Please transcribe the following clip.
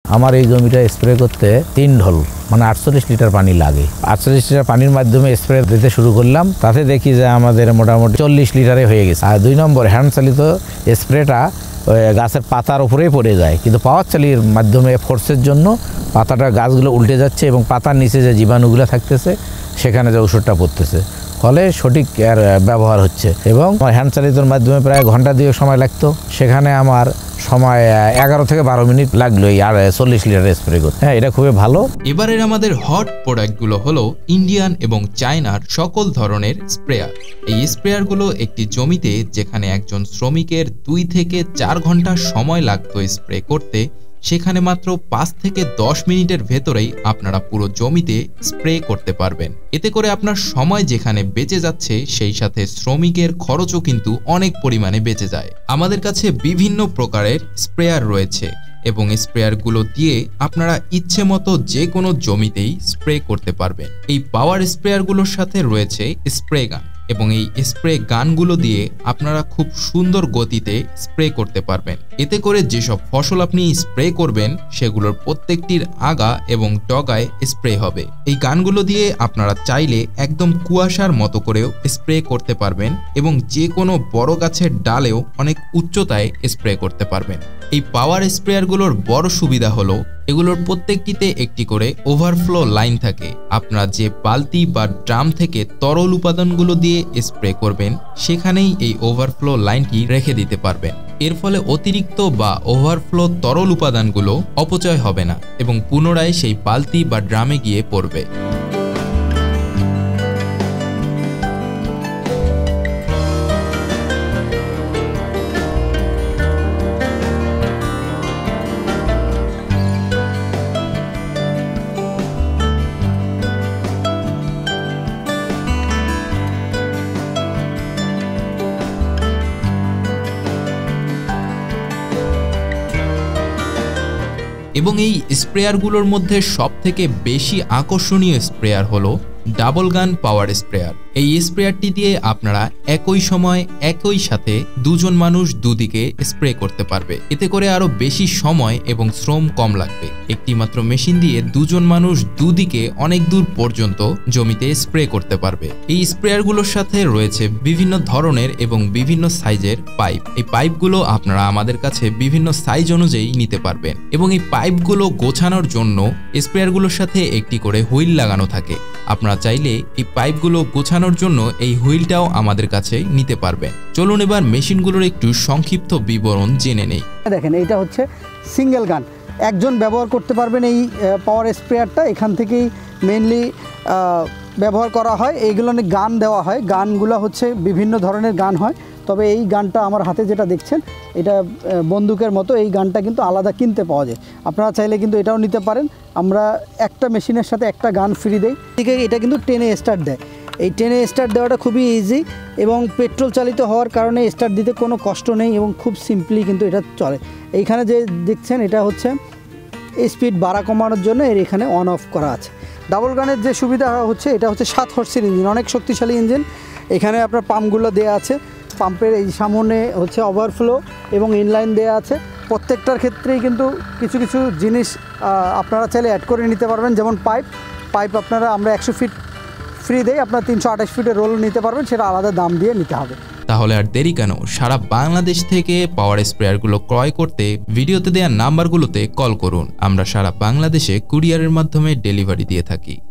আমার এই জমিটা স্প্রে করতে 3 ঢোল মানে 48 লিটার পানি লাগে। 48 লিটার পানির মাধ্যমে স্প্রে দিতে শুরু করলাম, তাতে দেখি যে আমাদের মোটামুটি 40 লিটারে হয়ে গেছে। আর 2 নম্বর হ্যান্ড চালিত স্প্রেটা গাছের পাতার উপরেই পড়ে যায়, কিন্তু পাওয়ার চালির মাধ্যমে ফোর্সের জন্য পাতাটা গাছগুলো উল্টে যাচ্ছে এবং পাতার নিচে যে জীবাণুগুলো থাকতেছে সেখানে যে ওষুধটা পড়তেছে, ফলে সঠিক এর ব্যবহার হচ্ছে। এবং হ্যান্ড চালিতর মাধ্যমে প্রায় ঘন্টা 2 সময় লাগতো, সেখানে আমার সময় 11 থেকে 12 মিনিট লাগলো এই 40 লিটার স্প্রে করতে। হ্যাঁ, এটা খুবই ভালো। এবারের আমাদের হট প্রোডাক্টগুলো হলো ইন্ডিয়ান এবং চায়নার সকল ধরনের স্প্রেয়ার। এই স্প্রেয়ারগুলো একটি জমিতে যেখানে একজন শ্রমিকের 2 থেকে 4 ঘন্টা সময় লাগতো স্প্রে করতে, সেখানে মাত্র 5 থেকে 10 মিনিটের ভেতরেই আপনারা পুরো জমিতে স্প্রে করতে পারবেন। এতে করে আপনার সময় যেখানে বেঁচে যাচ্ছে, সেই সাথে শ্রমিকের খরচও কিন্তু অনেক পরিমাণে বেঁচে যায়। আমাদের কাছে বিভিন্ন প্রকারের স্প্রেয়ার রয়েছে এবং স্প্রেয়ারগুলো দিয়ে আপনারা ইচ্ছে মতো যে কোনো জমিতেই স্প্রে করতে পারবেন। এই পাওয়ার স্প্রেয়ারগুলোর সাথে রয়েছে স্প্রে গান এবং এই স্প্রে গানগুলো দিয়ে আপনারা খুব সুন্দর গতিতে স্প্রে করতে পারবেন। এতে করে যেসব ফসল আপনি স্প্রে করবেন সেগুলোর প্রত্যেকটির আগা এবং ডগায় স্প্রে হবে। এই গানগুলো দিয়ে আপনারা চাইলে একদম কুয়াশার মতো করেও স্প্রে করতে পারবেন এবং যে কোনো বড় গাছের ডালেও অনেক উচ্চতায় স্প্রে করতে পারবেন। এই পাওয়ার স্প্রেয়ারগুলোর বড় সুবিধা হলো এগুলোর প্রত্যেকটিতে একটি করে ওভারফ্লো লাইন থাকে। আপনারা যে বালতি বা ড্রাম থেকে তরল উপাদানগুলো দিয়ে স্প্রে করবেন সেখানেই এই ওভারফ্লো লাইনটি রেখে দিতে পারবেন। এর ফলে অতিরিক্ত বা ওভারফ্লো তরল উপাদানগুলো অপচয় হবে না এবং পুনরায় সেই বালতি বা ড্রামে গিয়ে পড়বে। এবং এই স্প্রেয়ারগুলোর মধ্যে সবথেকে বেশি আকর্ষণীয় স্প্রেয়ার হলো ডাবল গান পাওয়ার স্প্রেয়ার। এই স্প্রেয়ারটি দিয়ে আপনারা একই সময় একই সাথে 2 জন মানুষ দুদিকে স্প্রে করতে পারবে। এতে করে আরো বেশি সময় এবং শ্রম কম লাগবে। একটি মাত্র মেশিন দিয়ে 2 জন মানুষ দুদিকে অনেক দূর পর্যন্ত জমিতে স্প্রে করতে পারবে। এই স্প্রেয়ারগুলোর সাথে রয়েছে বিভিন্ন ধরনের এবং বিভিন্ন সাইজের পাইপ। এই পাইপগুলো আপনারা আমাদের কাছে বিভিন্ন সাইজ অনুযায়ী নিতে পারবেন এবং এই পাইপগুলো গোছানোর জন্য স্প্রেয়ারগুলোর সাথে একটি করে হুইল লাগানো থাকে। আপনারা চাইলে এই পাইপগুলো গোছানোর জন্য এই হুইলটাও আমাদের কাছে নিতে পারবেন। চলুন এবার মেশিনগুলোর একটু সংক্ষিপ্ত বিবরণ জেনে নেই। দেখেন, এটা হচ্ছে সিঙ্গেল গান, একজন ব্যবহার করতে পারবেন এই পাওয়ার স্প্রেয়ারটা। এখান থেকেই মেইনলি ব্যবহার করা হয়। এইগুলো গান দেওয়া হয়, গানগুলো হচ্ছে বিভিন্ন ধরনের গান হয়। তবে এই গানটা আমার হাতে যেটা দেখছেন এটা বন্দুকের মতো, এই গানটা কিন্তু আলাদা কিনতে পাওয়া যায়। আপনারা চাইলে কিন্তু এটাও নিতে পারেন। আমরা একটা মেশিনের সাথে একটা গান ফ্রি দেই। এটা কিন্তু টেনে স্টার্ট দেয়। এই টেনে স্টার্ট দেওয়াটা খুবই ইজি এবং পেট্রোল চালিত হওয়ার কারণে স্টার্ট দিতে কোনো কষ্ট নেই এবং খুব সিম্পলি কিন্তু এটা চলে। এইখানে যে দেখছেন এটা হচ্ছে স্পিড বাড়া কমানোর জন্য এর এখানে অন অফ করা আছে। ডাবল গানের যে সুবিধা হচ্ছে এটা হচ্ছে 7 হর্সের ইঞ্জিন, অনেক শক্তিশালী ইঞ্জিন। এখানে আপনার পাম্পগুলো দেওয়া আছে, পাম্পের এই সামনে হচ্ছে ওভারফ্লো এবং ইনলাইন দেওয়া আছে। প্রত্যেকটার ক্ষেত্রেই কিন্তু কিছু কিছু জিনিস আপনারা চাইলে অ্যাড করে নিতে পারবেন। যেমন পাইপ আপনারা আমরা 100 ফিট ফ্রি দেই, আপনারা 328 ফিটের রোল নিতে পারবেন, সেটা আলাদা দাম দিয়ে নিতে হবে। তাহলে আর দেরি কেন, সারা বাংলাদেশ থেকে পাওয়ার স্প্রেয়ারগুলো ক্রয় করতে ভিডিওতে দেওয়া নাম্বারগুলোতে কল করুন। আমরা সারা বাংলাদেশে কুরিয়ারের মাধ্যমে ডেলিভারি দিয়ে থাকি।